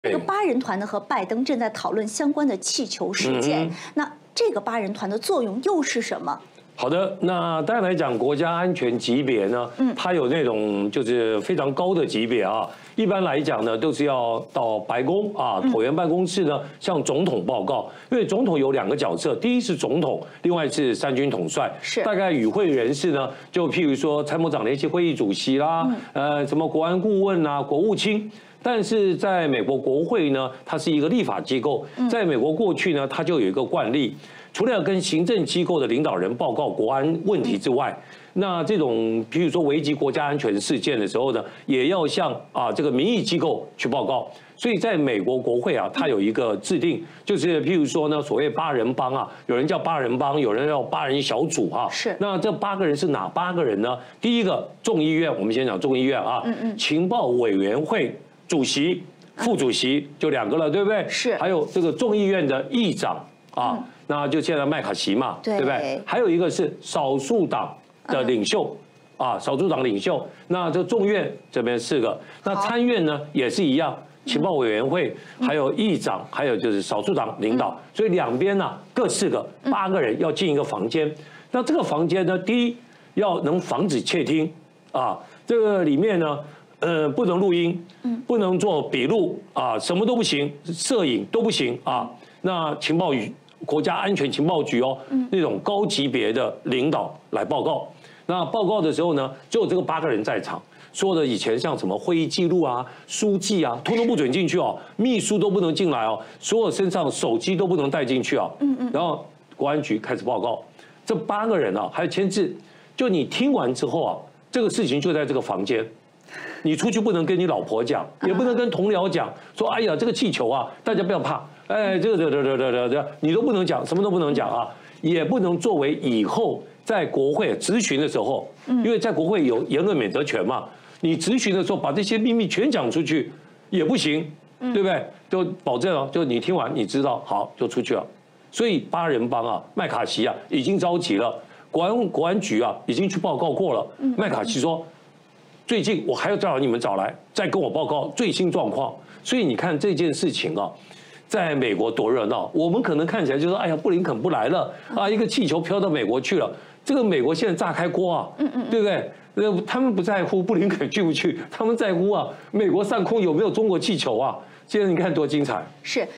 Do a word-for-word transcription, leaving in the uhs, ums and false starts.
这个八人团呢和拜登正在讨论相关的气球事件。嗯、那这个八人团的作用又是什么？ 好的，那当然来讲，国家安全级别呢，嗯，它有那种就是非常高的级别啊。一般来讲呢，都是要到白宫啊椭圆办公室呢向总统报告，因为总统有两个角色，第一是总统，另外是三军统帅。 是。大概与会人士呢，就譬如说参谋长联席会议主席啦，嗯、呃，什么国安顾问啊，国务卿。但是在美国国会呢，它是一个立法机构，在美国过去呢，它就有一个惯例，除了要跟行政机构的领导人报告国安问题之外，那这种譬如说危及国家安全事件的时候呢，也要向啊这个民意机构去报告。所以在美国国会啊，它有一个制定，就是譬如说呢，所谓八人帮啊，有人叫八人帮，有人叫八人小组哈。 是。 那这八个人是哪八个人呢？第一个众议院，我们先讲众议院啊，嗯嗯，情报委员会主席、副主席就两个了，对不对？ 是。 还有这个众议院的议长啊，嗯、那就现在麦卡锡嘛，对不对？还有一个是少数党的领袖。啊，少数党领袖，那这众院这边四个，那参院呢也是一样，情报委员会，还有议长，还有就是少数党领导，所以两边呢各四个，八个人要进一个房间。那这个房间呢，第一要能防止窃听啊，这个里面呢，呃，不能录音，不能做笔录啊，什么都不行，摄影都不行啊。那情报局、国家安全情报局哦，那种高级别的领导来报告。那报告的时候呢，只有这个八个人在场，所有的以前像什么会议记录啊、书记啊，通通不准进去哦，秘书都不能进来哦，所有身上手机都不能带进去啊。嗯嗯。然后国安局开始报告，这八个人啊还有签字，就你听完之后啊，这个事情就在这个房间，你出去不能跟你老婆讲，也不能跟同僚讲，说哎呀这个气球啊，大家不要怕，哎这个这这这这这你都不能讲，什么都不能讲啊，也不能作为以后。在国会质询的时候，因为在国会有言论免责权嘛，你质询的时候把这些秘密全讲出去也不行，对不对？就保证了，就你听完你知道，好就出去了。所以八人帮啊，麦卡锡啊已经着急了，国安国安局啊已经去报告过了。麦卡锡说，最近我还要再把你们找来，再跟我报告最新状况。所以你看这件事情啊。在美国多热闹，我们可能看起来就说，哎呀，布林肯不来了啊，一个气球飘到美国去了，这个美国现在炸开锅啊，嗯嗯，对不对？那他们不在乎布林肯去不去，他们在乎啊，美国上空有没有中国气球啊？现在你看多精彩， 是。